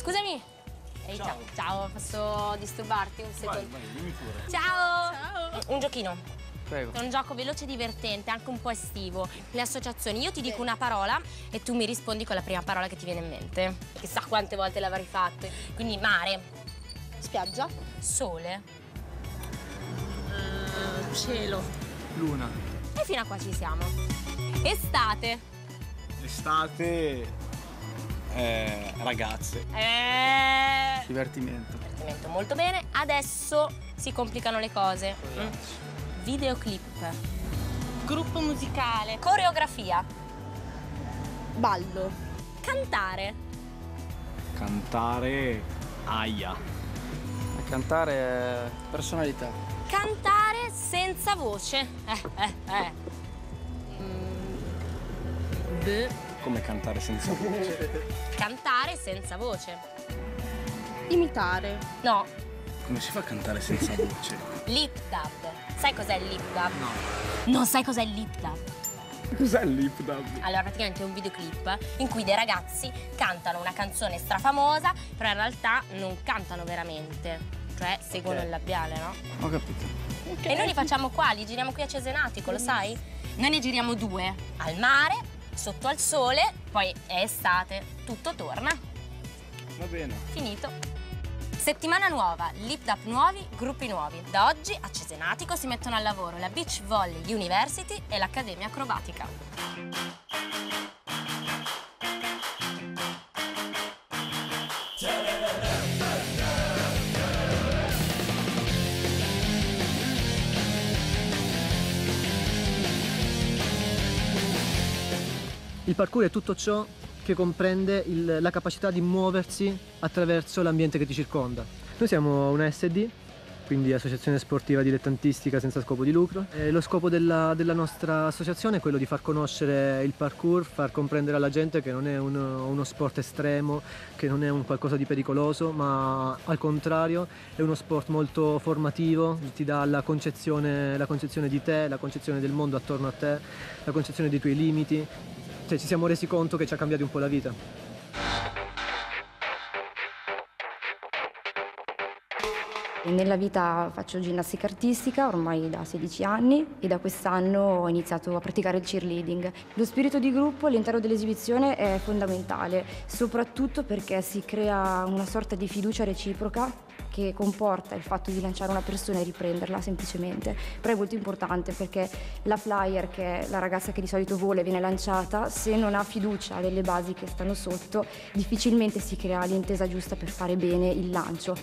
Scusami. Ehi, Ciao. Ciao, posso disturbarti un secondo? Vai, dimmi pure. Ciao. Un giochino. Prego. È un gioco veloce e divertente, anche un po' estivo. Le associazioni, io ti dico una parola e tu mi rispondi con la prima parola che ti viene in mente. Chissà quante volte l'avrei fatto. Quindi mare. Spiaggia. Sole. Cielo. Luna. E fino a qua ci siamo. Estate. Estate. Ragazze. Divertimento. Divertimento, molto bene. Adesso si complicano le cose. Videoclip. Gruppo musicale. Coreografia. Ballo. Cantare. Cantare. Aia. Cantare personalità. Cantare senza voce. Come cantare senza voce? Cantare senza voce. Imitare. No, Come si fa a cantare senza voce? lip dub. Sai cos'è il lip dub? No. Non sai cos'è il lip dub? Cos'è il lip dub? Allora, praticamente è un videoclip in cui dei ragazzi cantano una canzone strafamosa, però in realtà non cantano veramente. Cioè, seguono Ok. il labiale, no? Ho capito. E noi li facciamo qua, li giriamo qui a Cesenatico, lo sai? Noi ne giriamo 2. Al mare, sotto al sole, poi è estate, tutto torna. Va bene. Finito. Settimana nuova, lip dub nuovi, gruppi nuovi. Da oggi a Cesenatico si mettono al lavoro la Beach Volley University e l'Accademia Acrobatica. Il parkour è tutto ciò che comprende la capacità di muoversi attraverso l'ambiente che ti circonda. Noi siamo una ASD, quindi Associazione Sportiva Dilettantistica Senza Scopo di Lucro. E lo scopo della nostra associazione è quello di far conoscere il parkour, far comprendere alla gente che non è uno sport estremo, che non è un qualcosa di pericoloso, ma al contrario è uno sport molto formativo, ti dà la concezione di te, la concezione del mondo attorno a te, la concezione dei tuoi limiti. Cioè, ci siamo resi conto che ci ha cambiato un po' la vita. Nella vita faccio ginnastica artistica ormai da 16 anni e da quest'anno ho iniziato a praticare il cheerleading. Lo spirito di gruppo all'interno dell'esibizione è fondamentale, soprattutto perché si crea una sorta di fiducia reciproca che comporta il fatto di lanciare una persona e riprenderla semplicemente. Però è molto importante perché la flyer, che è la ragazza che di solito vola e viene lanciata, se non ha fiducia nelle basi che stanno sotto, difficilmente si crea l'intesa giusta per fare bene il lancio.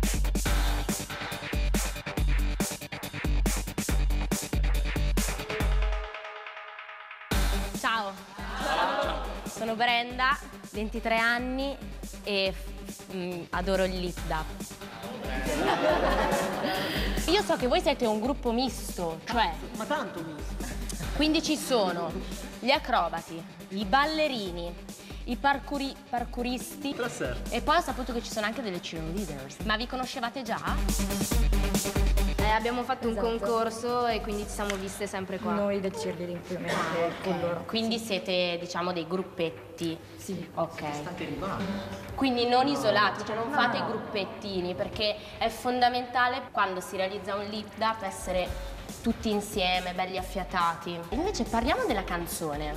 Ciao. Sono Brenda, 23 anni e adoro il lip dub. Io so che voi siete un gruppo misto, cioè... Ma tanto misto. Quindi ci sono gli acrobati, i ballerini, i parkouristi e poi ho saputo che ci sono anche delle cheerleaders. Ma vi conoscevate già? Abbiamo fatto un concorso e quindi ci siamo viste sempre qua. Noi del cheerleading più o meno con loro. Quindi siete, diciamo, dei gruppetti? Sì. Ok. Quindi non isolati, cioè non fate i gruppettini, perché è fondamentale quando si realizza un lip dub essere tutti insieme, belli affiatati. Invece parliamo della canzone.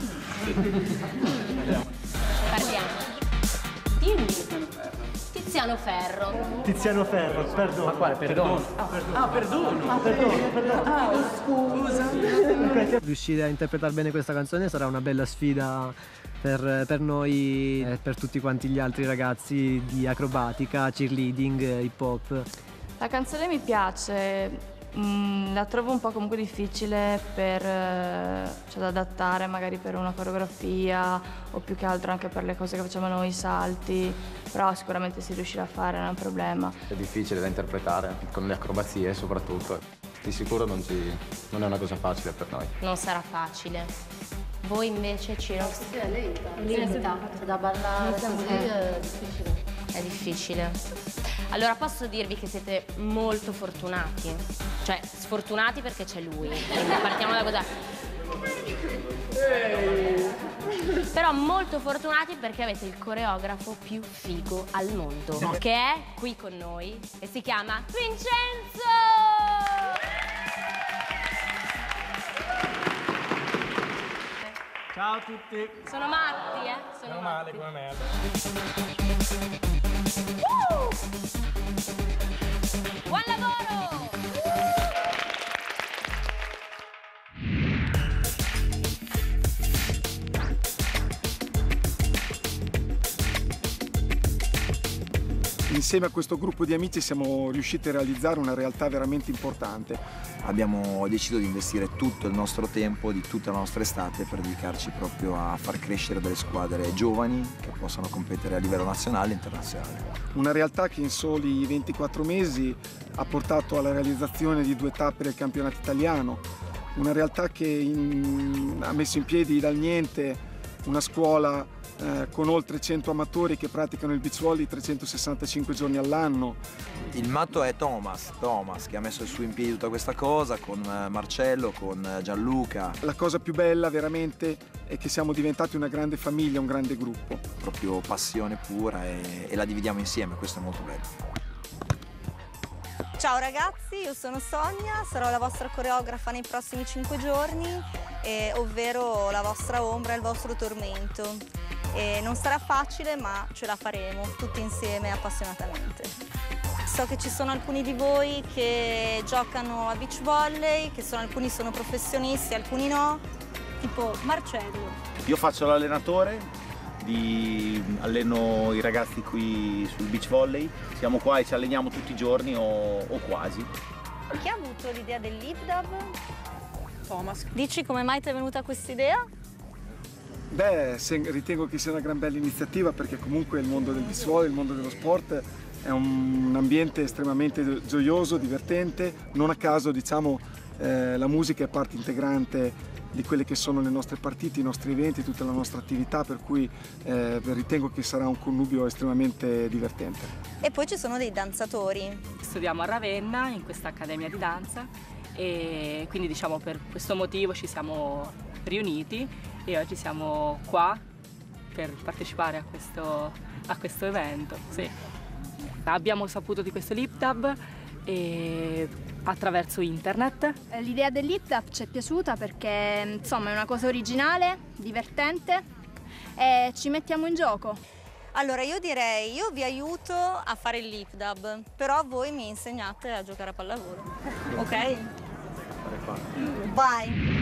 Parliamo. Dimmi. Tiziano Ferro. Tiziano Ferro, perdono. Ma quale? Perdono. Perdono. Scusa. Riuscire a interpretare bene questa canzone sarà una bella sfida per noi e per tutti quanti gli altri ragazzi di acrobatica, cheerleading, hip hop. La canzone mi piace, la trovo un po' comunque difficile cioè, da adattare magari per una coreografia o più che altro anche per le cose che facciamo noi, i salti, però sicuramente si riuscirà a fare, non è un problema. È difficile da interpretare, con le acrobazie soprattutto. Di sicuro non è una cosa facile per noi. Non sarà facile. Voi invece, Ciro? Lenta, da ballare così è difficile. È difficile. Allora posso dirvi che siete molto fortunati. Cioè, sfortunati perché c'è lui. Quindi partiamo da cosa. Però molto fortunati perché avete il coreografo più figo al mondo, che è qui con noi e si chiama Vincenzo! Ciao a tutti! Sono matti, Sono male come me. Buon lavoro! Insieme a questo gruppo di amici siamo riusciti a realizzare una realtà veramente importante. Abbiamo deciso di investire tutto il nostro tempo, di tutta la nostra estate, per dedicarci proprio a far crescere delle squadre giovani che possano competere a livello nazionale e internazionale. Una realtà che in soli 24 mesi ha portato alla realizzazione di 2 tappe del campionato italiano, una realtà che ha messo in piedi dal niente una scuola con oltre 100 amatori che praticano il beach volley 365 giorni all'anno. Il matto è Thomas che ha messo su in piedi tutta questa cosa con Marcello, con Gianluca. La cosa più bella veramente è che siamo diventati una grande famiglia, un grande gruppo. Proprio passione pura e la dividiamo insieme, questo è molto bello. Ciao ragazzi, io sono Sonia, sarò la vostra coreografa nei prossimi 5 giorni, ovvero la vostra ombra e il vostro tormento. Non sarà facile, ma ce la faremo tutti insieme appassionatamente. So che ci sono alcuni di voi che giocano a beach volley, alcuni sono professionisti, alcuni no, tipo Marcello. Io faccio l'allenatore, alleno i ragazzi qui sul beach volley, siamo qua e ci alleniamo tutti i giorni o quasi. Chi ha avuto l'idea del lip dub? Thomas. Dici come mai ti è venuta questa idea? Beh, ritengo che sia una gran bella iniziativa perché comunque il mondo del beach volley, il mondo dello sport è un ambiente estremamente gioioso, divertente. Non a caso, diciamo, la musica è parte integrante di quelle che sono le nostre partite, i nostri eventi, tutta la nostra attività, per cui ritengo che sarà un connubio estremamente divertente. E poi ci sono dei danzatori. Studiamo a Ravenna in questa accademia di danza e quindi diciamo per questo motivo ci siamo riuniti e oggi siamo qua per partecipare a questo evento. Sì. Abbiamo saputo di questo lip dub attraverso internet. L'idea del lip dub ci è piaciuta perché insomma è una cosa originale, divertente e ci mettiamo in gioco. Allora io direi, io vi aiuto a fare il lip dub, però voi mi insegnate a giocare a pallavolo, ok? Vai!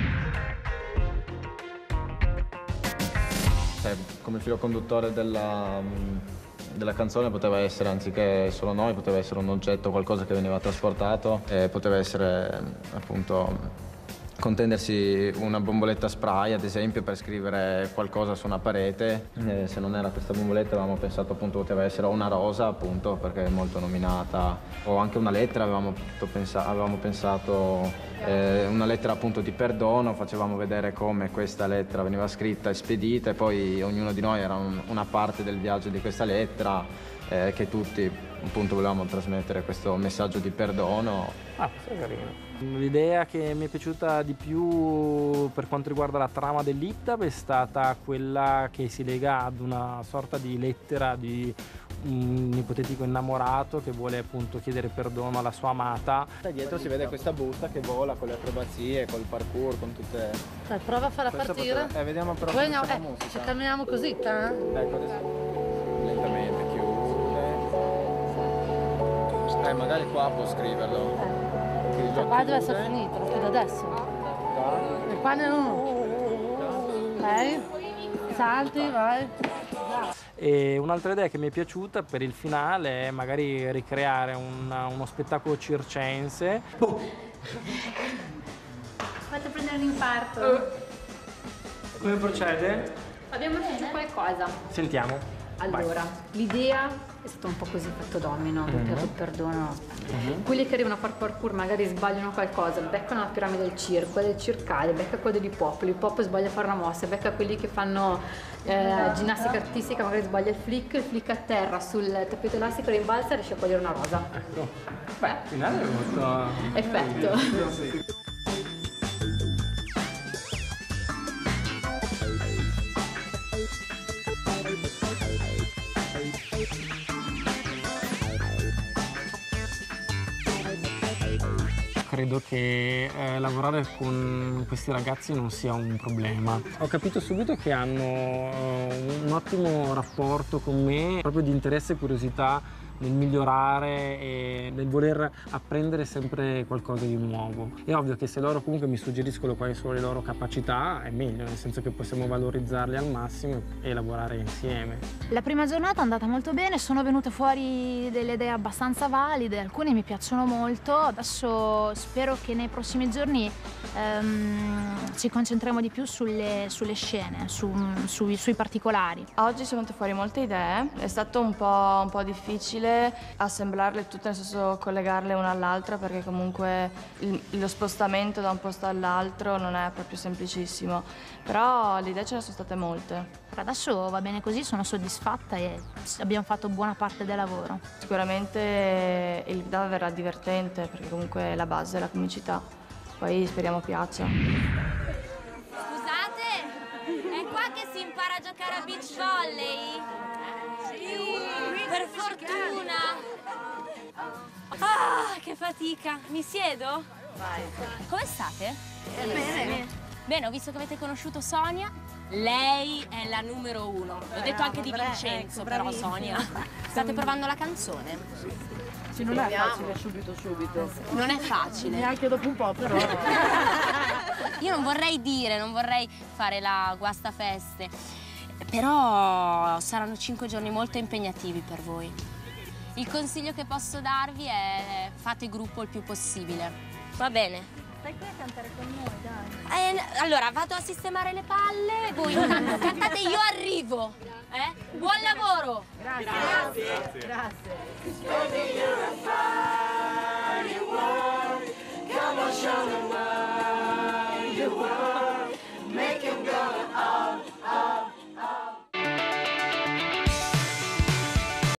Come filo conduttore della canzone poteva essere, anziché solo noi, poteva essere un oggetto, qualcosa che veniva trasportato, poteva essere appunto contendersi una bomboletta spray ad esempio per scrivere qualcosa su una parete. Se non era questa bomboletta avevamo pensato appunto poteva essere una rosa appunto perché è molto nominata, o anche una lettera, avevamo pensato una lettera appunto di perdono, facevamo vedere come questa lettera veniva scritta e spedita e poi ognuno di noi era una parte del viaggio di questa lettera, che tutti appunto volevamo trasmettere questo messaggio di perdono. Questo è carino. L'idea che mi è piaciuta di più per quanto riguarda la trama del lip dub è stata quella che si lega ad una sorta di lettera di un ipotetico innamorato che vuole appunto chiedere perdono alla sua amata. Da dietro si vede questa busta che vola con le acrobazie, col parkour, con tutte... Dai, prova a farla partire. Vediamo però poi come no, la musica. ci camminiamo così, Ecco adesso lentamente chiude. Magari qua può scriverlo. Qua deve essere finito, lo chiudo adesso. E qua ne uno. Ok, salti, vai. E un'altra idea che mi è piaciuta per il finale è magari ricreare uno spettacolo circense. Fate prendere un infarto. Come procede? Abbiamo messo giù qualcosa. Sentiamo. Allora, l'idea è stata un po' così, fatto domino, doppiato perdono. Quelli che arrivano a far parkour magari sbagliano qualcosa, beccano la piramide del circo, del circale, becca quello dell'hip hop, l'hip hop sbaglia a fare una mossa, becca quelli che fanno ginnastica artistica, magari sbaglia il flick a terra sul tappeto elastico, rimbalza e riesce a cogliere una rosa. Ecco. Beh, il finale è molto... Effetto. credo che lavorare con questi ragazzi non sia un problema. Ho capito subito che hanno un ottimo rapporto con me, proprio di interesse e curiosità nel migliorare e nel voler apprendere sempre qualcosa di nuovo. È ovvio che se loro comunque mi suggeriscono quali sono le loro capacità è meglio, nel senso che possiamo valorizzarle al massimo e lavorare insieme. La prima giornata è andata molto bene, sono venute fuori delle idee abbastanza valide, alcune mi piacciono molto. Adesso spero che nei prossimi giorni ci concentriamo di più sulle scene, sui particolari. Oggi sono venute fuori molte idee, è stato un po' difficile assemblarle tutte, nel senso collegarle una all'altra, perché comunque lo spostamento da un posto all'altro non è proprio semplicissimo, però le idee ce ne sono state molte. Per adesso va bene così, sono soddisfatta e abbiamo fatto buona parte del lavoro. Sicuramente il DAV verrà divertente, perché comunque la base è la comicità, poi speriamo piaccia. Scusate, è qua che si impara a giocare a beach volley? Per fortuna! Ah, che fatica! Mi siedo? Vai. Come state? Bene. Bene, ho visto che avete conosciuto Sonia. Lei è la numero 1. L'ho detto anche di Vincenzo, però Sonia. State provando la canzone? Sì, non è facile subito. Non è facile. Neanche dopo un po', però. Io non vorrei fare la guastafeste, però saranno 5 giorni molto impegnativi per voi. Il consiglio che posso darvi è fate gruppo il più possibile. Va bene? Stai qui a cantare con noi, dai. Allora, vado a sistemare le palle, voi intanto cantate, io arrivo. Buon lavoro! Grazie.